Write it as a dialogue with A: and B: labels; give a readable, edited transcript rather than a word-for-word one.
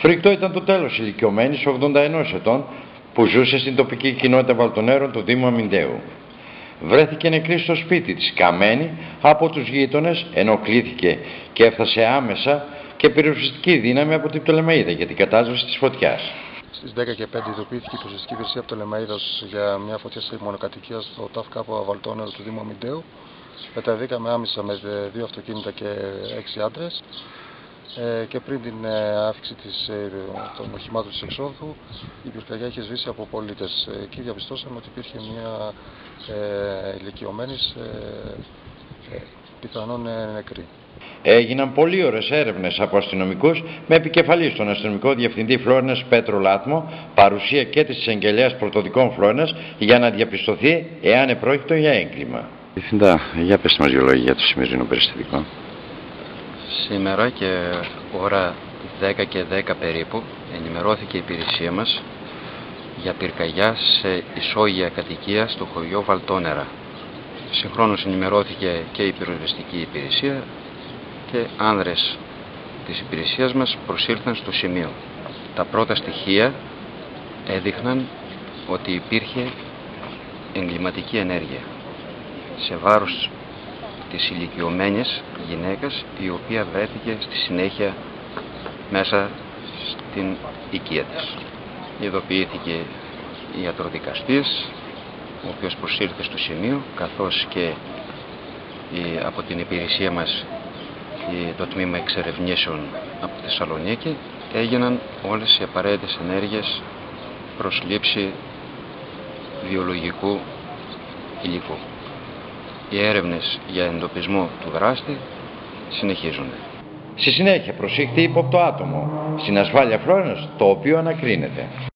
A: Φρικτό ήταν το τέλος ηλικιωμένης 81 ετών που ζούσε στην τοπική κοινότητα Βαλτονέρων του Δήμου Αμυντέου. Βρέθηκε νεκρή στο σπίτι της, καμένη από τους γείτονες, ενώ κλήθηκε και έφτασε άμεσα και πυροσβεστική δύναμη από την Πτολεμαΐδα για την κατάσβεση της φωτιάς.
B: Στις 10:05 ειδοποιήθηκε η πυροσβεστική υπηρεσία Πτολεμαΐδας για μια φωτιά σε μονοκατοικία στο ΤΑΦ ΚΑΠΟ Βαλτόνερο του Δήμου Αμυντέου. Μεταδίκαμε άμεσα με 2 αυτοκίνητα και 6 άντρες. Και πριν την άφηξη των οχημάτων της εξόδου, η πυρκαγιά είχε σβήσει από πολίτες. Εκεί διαπιστώσαμε ότι υπήρχε μια ηλικιωμένης, πιθανόν νεκρή.
A: Έγιναν πολύ ώρες έρευνες από αστυνομικούς με επικεφαλή τον αστυνομικό διευθυντή Φλόρινας Πέτρο Λάθμο, παρουσία και της εισαγγελέας πρωτοδικών Φλόρινας, για να διαπιστωθεί εάν επρόκειτο για έγκλημα. Διευθυντά, για πες μας δύο λόγια για το σημερινό περιστατικό.
C: Σήμερα και ώρα 10:10 περίπου ενημερώθηκε η υπηρεσία μας για πυρκαγιά σε ισόγεια κατοικία στο χωριό Βαλτόνερα. Συγχρόνως ενημερώθηκε και η πυροσβεστική υπηρεσία και άνδρες της υπηρεσίας μας προσήλθαν στο σημείο. Τα πρώτα στοιχεία έδειχναν ότι υπήρχε εγκληματική ενέργεια σε βάρος της ηλικιωμένης γυναίκας, η οποία βρέθηκε στη συνέχεια μέσα στην οικία της. Ειδοποιήθηκε ιατροδικαστής, ο οποίος προσήλθε στο σημείο, καθώς και από την υπηρεσία μας το τμήμα εξερευνήσεων από τη Θεσσαλονίκη. Έγιναν όλες οι απαραίτητες ενέργειες προς λήψη βιολογικού υλικού. Οι έρευνες για εντοπισμό του δράστη συνεχίζονται.
A: Στη συνέχεια προσήχθη ύποπτο άτομο στην ασφάλεια Φλόρινας, το οποίο ανακρίνεται.